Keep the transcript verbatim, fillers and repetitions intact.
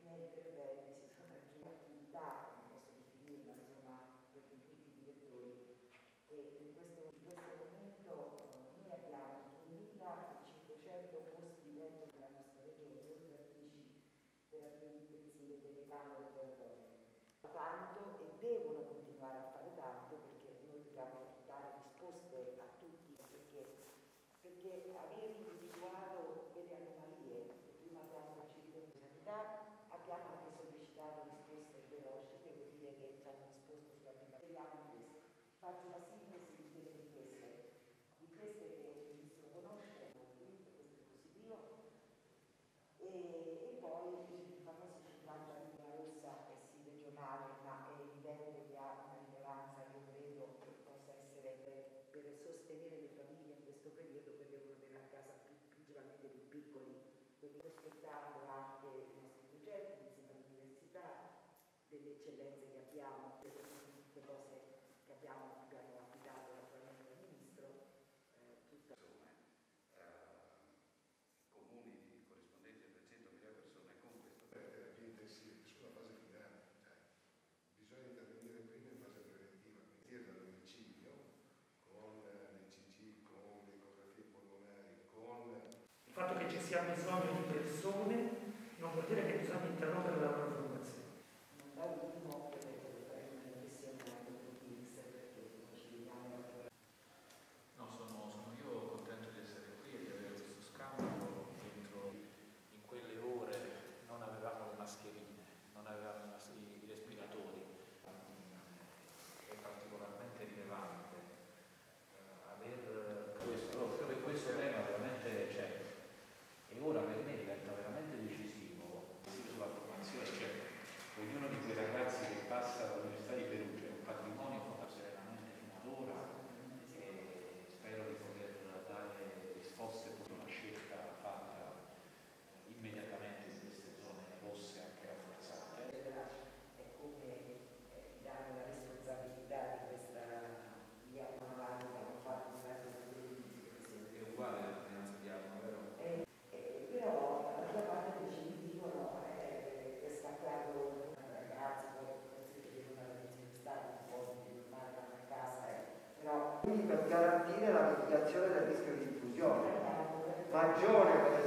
miei interventi si sono aggiunte attività, non posso definire, ma insomma per tutti i direttori, e in questo, in questo momento noi abbiamo duemilacinquecento posti di letto nella nostra regione, oltre a dieci terapie intensive delle camere operatorie. Tanto e devono continuare a fare tanto, perché noi dobbiamo dare risposte a tutti, perché, perché aver individuato delle anomalie, prima abbiamo ricevuto in sanità, abbiamo anche sollecitato risposte veloci, devo dire che ci hanno risposto sulla prima. Vediamo questo. Faccio una sintesi di delle di queste, di queste che il Ministro conosce, questo è positivo, e, e poi i famosi cinquanta linea rossa, che sì regionale, ma è evidente che ha una rilevanza, io credo che possa essere per, per sostenere le famiglie in questo periodo che devono avere a casa più, principalmente più piccoli, quindi rispettando anche i nostri progetti insieme all'università, delle eccellenze che abbiamo, queste sono tutte cose che abbiamo, abbiamo affidato naturalmente al Ministro. Eh, tutta... Insomma, eh, comuni di corrispondenti a trecentomila persone con questo. Terapie intensive sulla fase finale, cioè, bisogna intervenire prima in fase preventiva, quindi dal domicilio, con le C G, con le ecografie polmonari, con... Il fatto che ci sia bisogno di persone non vuol dire che bisogna interrompere la loro formazione. Non da ultimo per fare una riflessione anche con X, perché ci vediamo a... No, sono, sono io contento di essere qui e di avere questo scambio. Dentro in quelle ore non avevamo le mascherine, non avevamo i, i respiratori. È particolarmente rilevante eh, aver questo, proprio per questo tema veramente c'è. E ora per me diventa veramente decisivo sulla formazione, cioè ognuno di quei ragazzi che passa all'Università di Perugia è un patrimonio fatto serenamente fino ad ora e spero di poter dare risposte per una scelta fatta immediatamente in queste zone rosse anche rafforzate. È come dare la responsabilità di questa via manuale che hanno fatto durante la televisione. È uguale l'ordinanza di arma, vero? Eh, eh, però dall'altra parte invece mi dicono eh, è scappato un ragazzo, poi che devono andare in stato un po' di tornare a casa, eh. Però quindi per garantire la mitigazione del rischio di diffusione maggiore